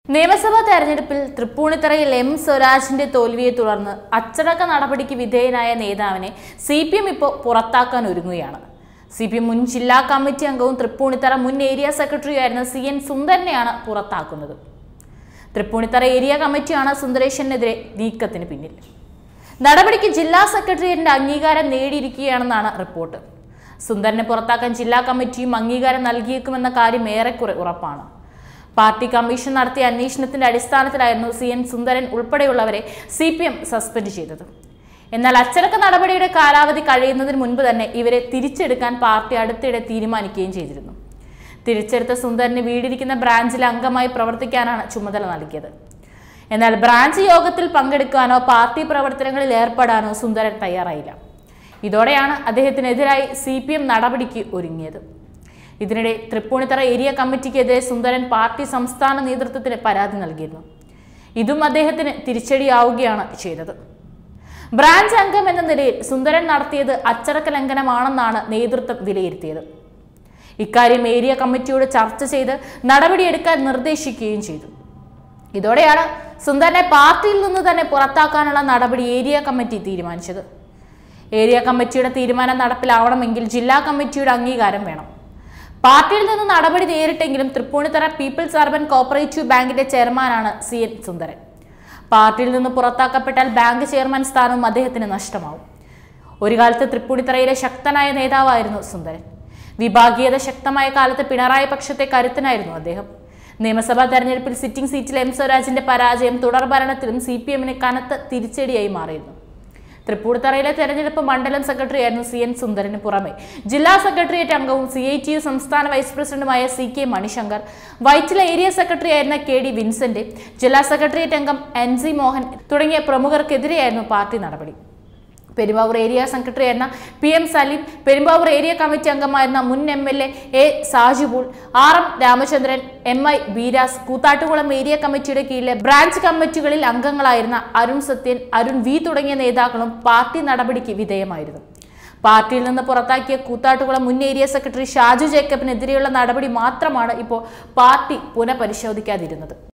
നിയമസഭാ തെരഞ്ഞെടുപ്പിൽ തൃപ്പൂണിത്തറയിൽ എം സ്വരാജിന്റെ തോൽവിയെ തുടർന്ന് അച്ചടക്ക നടപടിക്ക് വിധേയനായ നേതാവിനെ സിപിഎം ഇപ്പോൾ പുറത്താക്കാൻ ഒരുങ്ങുകയാണ്. സിപിഎം മുൻ ജില്ലാ കമ്മിറ്റി അംഗവും തൃപ്പൂണിത്തറ മുൻ ഏരിയ സെക്രട്ടറിയായിരുന്ന CN സുന്ദരനെയാണ് പുറത്താക്കുന്നത്. തൃപ്പൂണിത്തറ ഏരിയ കമ്മിറ്റിയാണ് സുന്ദരേശനെതിരെ നീക്കത്തിന് പിന്നിൽ. നടപടിക്ക് ജില്ലാ സെക്രട്ടേറിയറ്റിന്റെ അംഗീകാരം നേടിയിരിക്കുകയാണെന്നാണ് റിപ്പോർട്ട്. സുന്ദരനെ പുറത്താക്കാൻ ജില്ലാ കമ്മിറ്റിയും അംഗീകാരം നൽകിയേക്കുമെന്ന കാര്യം ഏറെക്കുറെ ഉറപ്പാണ്. പാർട്ടി കമ്മീഷൻ നടത്തിയ അന്വേഷണത്തിന്റെ അടിസ്ഥാനത്തിലായിരുന്നു CN സുന്ദരൻ ഉൾപ്പെടെയുള്ളവരെ CPM സസ്പെൻഡ് ചെയ്തത്. എന്നാൽ അച്ചടക്ക നടപടിയുടെ കാലാവധി കഴിയുന്നതിന് മുൻപ് തന്നെ ഇവരെ തിരിച്ചെടുക്കാൻ പാർട്ടി അടുത്തിടെ തീരുമാനിക്കുകയും ചെയ്തിരുന്നു. തിരിച്ചെടുത്ത സുന്ദരന് വീടിരിക്കുന്ന ബ്രാഞ്ചിലെ അംഗമായി പ്രവർത്തിക്കാനാണ് ചുമതല നൽകിയത്. എന്നാൽ ബ്രാഞ്ച് യോഗത്തിൽ പങ്കെടുക്കാനോ പാർട്ടി പ്രവർത്തനങ്ങളിൽ ഏർപ്പെടാനോ സുന്ദരൻ തയ്യാറായില്ല. ഇതോടെയാണ് അദ്ദേഹത്തിനെതിരായി CPM നടപടിക്ക് ഒരുങ്ങിയത്. ഇതിനിടെ തൃപ്പൂണിത്തറ ഏരിയ കമ്മിറ്റിക്കെതിരെ സുന്ദരൻ പാർട്ടി സംസ്ഥാന നേതൃത്വത്തിന് പരാതി നൽകിയിരുന്നു. ഇതും അദ്ദേഹത്തിന് തിരിച്ചടിയാവുകയാണ് ചെയ്തത്. ബ്രാഞ്ച് അംഗം എന്ന നിലയിൽ സുന്ദരൻ നടത്തിയത് അച്ചടക്ക ലംഘനമാണെന്നാണ് നേതൃത്വം വിലയിരുത്തിയത്. ഇക്കാര്യം ഏരിയ കമ്മിറ്റിയോട് ചർച്ച ചെയ്ത് നടപടിയെടുക്കാൻ നിർദ്ദേശിക്കുകയും ചെയ്തു. ഇതോടെയാണ് സുന്ദരനെ പാർട്ടിയിൽ നിന്ന് തന്നെ പുറത്താക്കാനുള്ള നടപടി ഏരിയ കമ്മിറ്റി തീരുമാനിച്ചത്. ഏരിയ കമ്മിറ്റിയുടെ തീരുമാനം നടപ്പിലാവണമെങ്കിൽ ജില്ലാ കമ്മിറ്റിയുടെ അംഗീകാരം വേണം. പാർട്ടിയിൽ നിന്ന് നടപടി നേരിട്ടെങ്കിലും തൃപ്പൂണിത്തറ പീപ്പിൾസ് അർബൻ കോപ്പറേറ്റീവ് ബാങ്കിന്റെ ചെയർമാനാണ് CN സുന്ദരൻ. പാർട്ടിയിൽ നിന്ന് പുറത്താക്കപ്പെട്ടാൽ ബാങ്ക് ചെയർമാൻ സ്ഥാനവും അദ്ദേഹത്തിന് നഷ്ടമാവും. ഒരു കാലത്ത് തൃപ്പൂണിത്തറയിലെ ശക്തനായ നേതാവായിരുന്നു സുന്ദരൻ. വിഭാഗീയത ശക്തമായ കാലത്ത് പിണറായി പക്ഷത്തെ കരുത്തനായിരുന്നു അദ്ദേഹം. നിയമസഭാ തെരഞ്ഞെടുപ്പിൽ സിറ്റിംഗ് സീറ്റിൽ എം സ്വരാജിന്റെ പരാജയം തുടർ ഭരണത്തിലും CPMന് കനത്ത തിരിച്ചടിയായി മാറിയിരുന്നു. തൃപ്പൂണിത്തറയിലെ തെരഞ്ഞെടുപ്പ് മണ്ഡലം സെക്രട്ടറി ആയിരുന്നു CN സുന്ദരന് പുറമെ ജില്ലാ സെക്രട്ടേറിയറ്റ് അംഗവും CITU സംസ്ഥാന വൈസ് പ്രസിഡന്റുമായ CK Manishankar, Vyttila area secretary ആയിരുന്ന KD വിൻസെന്റ്, ജില്ലാ സെക്രട്ടേറിയറ്റ് അംഗം NC മോഹൻ തുടങ്ങിയ പ്രമുഖർക്കെതിരെയായിരുന്നു പാർട്ടി നടപടി. പെരുമ്പാവൂർ ഏരിയ സെക്രട്ടറി ആയിരുന്ന PM Saleem, Perumbavoor area committee അംഗമായിരുന്ന മുൻ MLA A Sajibul, RM Ramachandran, MI Beeras, Koothattukulam area കമ്മിറ്റിയുടെ കീഴിലെ ബ്രാഞ്ച് കമ്മിറ്റികളിൽ അംഗങ്ങളായിരുന്ന അരുൺ സത്യൻ, അരുൺ V തുടങ്ങിയ നേതാക്കളും പാർട്ടി നടപടിക്ക് വിധേയമായിരുന്നു. പാർട്ടിയിൽ നിന്ന് പുറത്താക്കിയ കൂത്താട്ടുകുളം മുൻ ഏരിയ സെക്രട്ടറി ഷാജു ജേക്കബിനെതിരെയുള്ള നടപടി മാത്രമാണ് ഇപ്പോൾ പാർട്ടി പുനഃപരിശോധിക്കാതിരുന്നത്.